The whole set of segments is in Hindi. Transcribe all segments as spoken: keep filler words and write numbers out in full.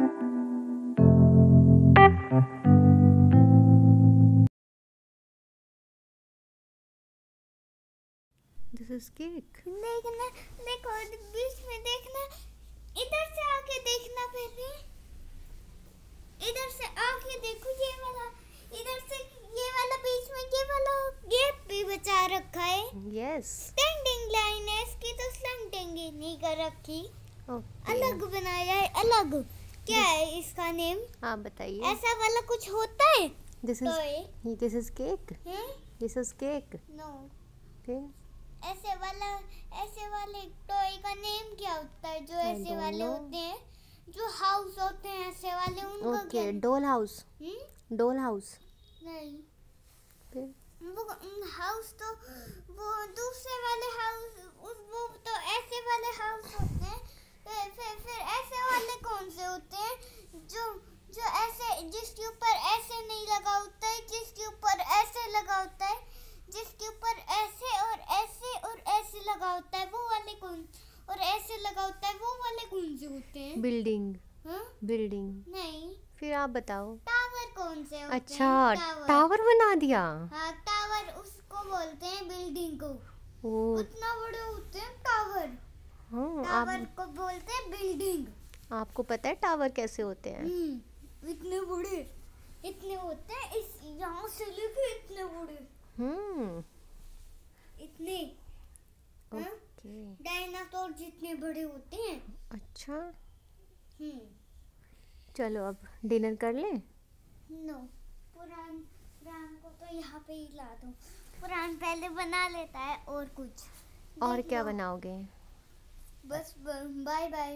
This is cake. देखना, देखो बीच में देखना, इधर से आके देखना, पहले इधर से आके देखो, ये वाला इधर से, ये वाला बीच में, ये वाला गैप भी बचा रखा है। यस। स्टैंडिंग लाइन है इसकी, तो स्लैंडिंग ही नहीं कर रखी। ओके। अलग बनाया है, अलग। क्या है इसका नेम? आप बताइए। ऐसा वाला कुछ होता है? This is this is cake. This is cake. No. फिर ऐसे वाला, ऐसे वाले टॉय का नेम क्या होता है? जो ऐसे वाले होते हैं, जो हाउस होते हैं ऐसे वाले, उनका okay, doll house. Doll house नहीं। फिर वो हाउस तो वो दूसरे वाले हाउस, वो तो ऐसे वाले हाउस होते हैं। फिर फिर फिर ऐसे वाले कौन से होते हैं? जो जो ऐसे, जिसके ऊपर ऐसे नहीं लगा होता है, जिसके ऊपर ऐसे लगा होता है, जिसके ऊपर ऐसे और ऐसे और ऐसे लगा होता है, वो वाले कौन? और ऐसे लगा होता है, वो वाले कौन से होते हैं? बिल्डिंग। हाँ? बिल्डिंग। नहीं। फिर आप बताओ। टावर कौन से होते अच्छा, हैं? टावर। टावर बना दिया। हाँ, टावर उसको बोलते हैं, बिल्डिंग को। ओ, उतना बड़े होते हैं टावर। हाँ। टावर आप को बोलते हैं बिल्डिंग। आपको पता है टावर कैसे होते हैं? हम्म, इतने बड़े, इतने होते हैं, इस यहाँ से लेके इतने बड़े, हम्म। इतने। हाँ? ओके। डायनासोर जितने बड़े होते हैं। अच्छा, हम्म। चलो अब डिनर कर लें। नो, पुरान पुरान को तो यहाँ पे ही ला दो। पुरान पहले बना लेता है और कुछ। और देख क्या लो। बनाओगे? बस bye bye.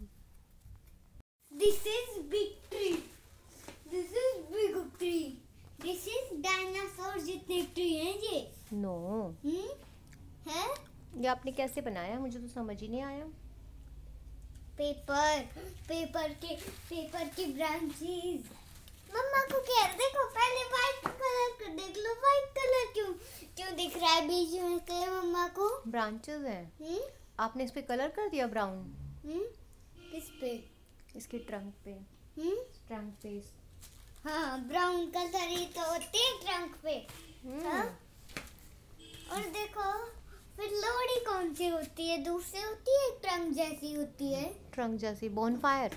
This is big tree, this is big tree, this is dinosaur जितने ट्री हैं ये। नो। हम्म है? ये आपने कैसे बनाया? मुझे तो समझ ही नहीं आया। पेपर, पेपर के पेपर की ब्रांचेस। मम्मा को कह रहे, देखो पहले व्हाइट कलर को देख लो, व्हाइट कलर क्यों क्यों दिख रहा है बीच में से मम्मा को? ब्रांचेस हैं। हम्म आपने इस पे कलर कर दिया ब्राउन? हम्म किस पे? इसके ट्रंक पे। हम्म ट्रंक पे। हाँ, ब्राउन कलर ही तो होते हैं ट्रंक पे। हाँ? और देखो, फिर लोहड़ी कौन सी होती है? दूसरी होती है, ट्रंक जैसी होती है। ट्रंक जैसी बॉनफायर।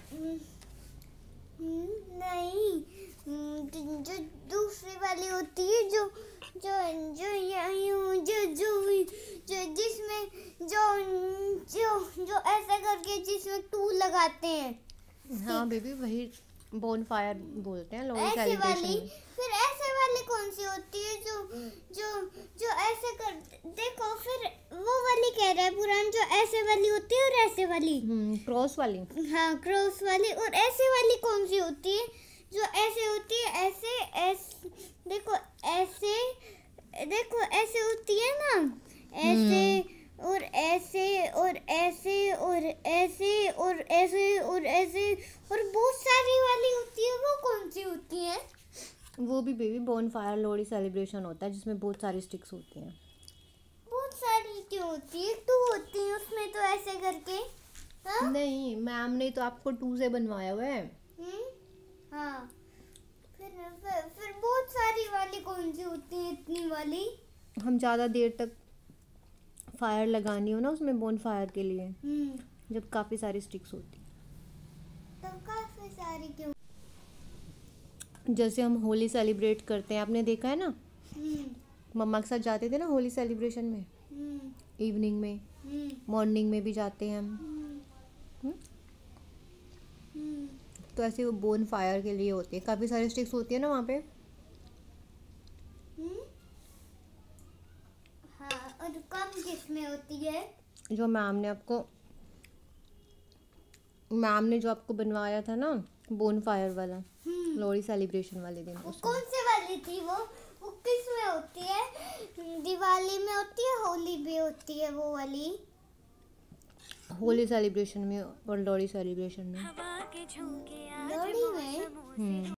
नहीं, हम्म, जो दूसरी वाली होती है, जो जो जो यूं जो जो जो जिसमें जो जो जो ऐसा करके जिसमें टू लगाते हैं। हाँ बेबी, वही बॉनफायर बोलते हैं लोहड़ी ऐसे सेलिब्रेशन वाली। में। फिर ऐसे वाली कौन सी होती है? जो जो जो ऐसे कर, देखो फिर वो वाली कह रहा है पुरान, जो ऐसे वाली होती है और ऐसे वाली। हम्म, क्रॉस वाली। हाँ, क्रॉस वाली। और ऐसे वाली कौन सी होती है? जो ऐसे होती है, ऐसे ऐसे देखो, ऐसे देखो, ऐसे होती है ना, ऐसे और ऐसे और ऐसे और ऐसे और ऐसे और ऐसे और बहुत सारी वाली होती है, वो कौन सी होती है? वो भी बेबी बॉनफायर लोहड़ी सेलिब्रेशन होता है, जिसमें बहुत सारी स्टिक्स होती हैं। बहुत सारी क्यों होती है? टू होती है उसमें तो, ऐसे करके। हाँ? नहीं, मैम ने तो आपको टू से बनवाया हुआ है। हम्म हाँ। फिर फिर, फिर बहुत सारी वाली कौन सी होती है? इतनी वाली। हम ज़्यादा देर तक फायर लगानी हो ना उसमें बॉनफायर के लिए, हम्म जब काफ़ी सारी स्टिक्स होती तो काफी सारी क्यों? हैं। जैसे हम होली सेलिब्रेट करते हैं, आपने देखा है ना, हम्म मम्मा के साथ जाते थे ना होली सेलिब्रेशन में, हम्म इवनिंग में, हम्म मॉर्निंग में भी जाते हैं हम। हम्म हम्म? हम्म तो ऐसे वो बोन फायर के लिए होती है, काफ़ी सारी स्टिक्स होती है ना वहाँ पे। हम्म हाँ, और कम किसमें होती है? जो मैम ने आपको मैम ने जो आपको बनवाया था ना बोन फायर वाला, हम्म लोहड़ी सेलिब्रेशन वाले दिन, वो उसमें। कौन से वाली थी? वो वो किस में होती है? दिवाली में होती है, होली भी होती है वो वाली? होली सेलिब्रेशन में और लोहड़ी सेलिब्रेशन में। लोहड़ी में? हम्म